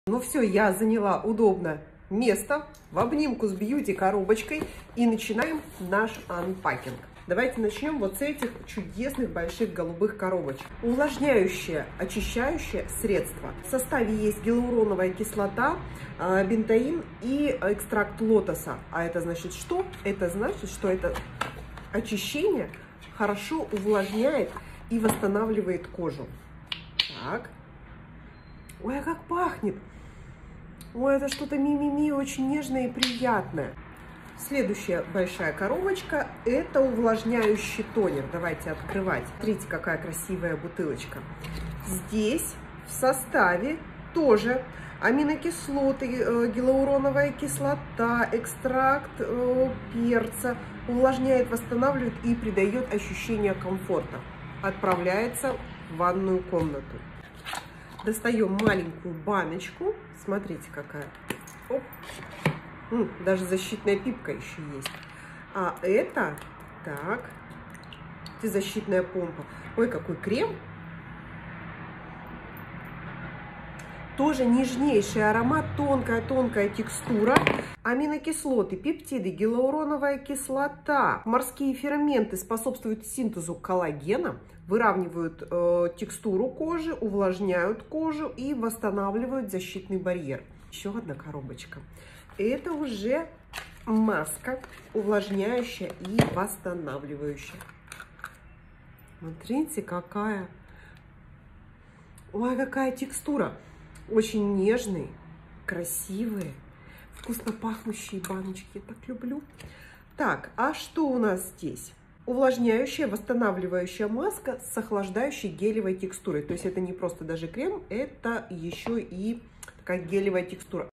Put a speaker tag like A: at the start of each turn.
A: Ну все, я заняла удобное место в обнимку с бьюти-коробочкой и начинаем наш анпакинг. Давайте начнем вот с этих чудесных больших голубых коробочек. Увлажняющее, очищающее средство. В составе есть гиалуроновая кислота, бентаин и экстракт лотоса. А это значит что? Это значит, что это очищение хорошо увлажняет и восстанавливает кожу. Так. Ой, а как пахнет! Ой, это что-то ми-ми-ми, очень нежное и приятное. Следующая большая коробочка – это увлажняющий тонер. Давайте открывать. Смотрите, какая красивая бутылочка. Здесь в составе тоже аминокислоты, гиалуроновая кислота, экстракт перца. Увлажняет, восстанавливает и придает ощущение комфорта. Отправляется в ванную комнату. Достаем маленькую баночку. Смотрите, какая. Оп. Даже защитная пипка еще есть. А это, так, защитная помпа. Ой, какой крем. Тоже нежнейший аромат, тонкая текстура. Аминокислоты, пептиды, гиалуроновая кислота, морские ферменты способствуют синтезу коллагена, выравнивают текстуру кожи, увлажняют кожу и восстанавливают защитный барьер. Еще одна коробочка. Это уже маска увлажняющая и восстанавливающая. Смотрите, какая. Ой, какая текстура. Очень нежные, красивые, вкусно пахнущие баночки. Я так люблю. Так, а что у нас здесь? Увлажняющая, восстанавливающая маска с охлаждающей гелевой текстурой. То есть это не просто даже крем, это еще и такая гелевая текстура.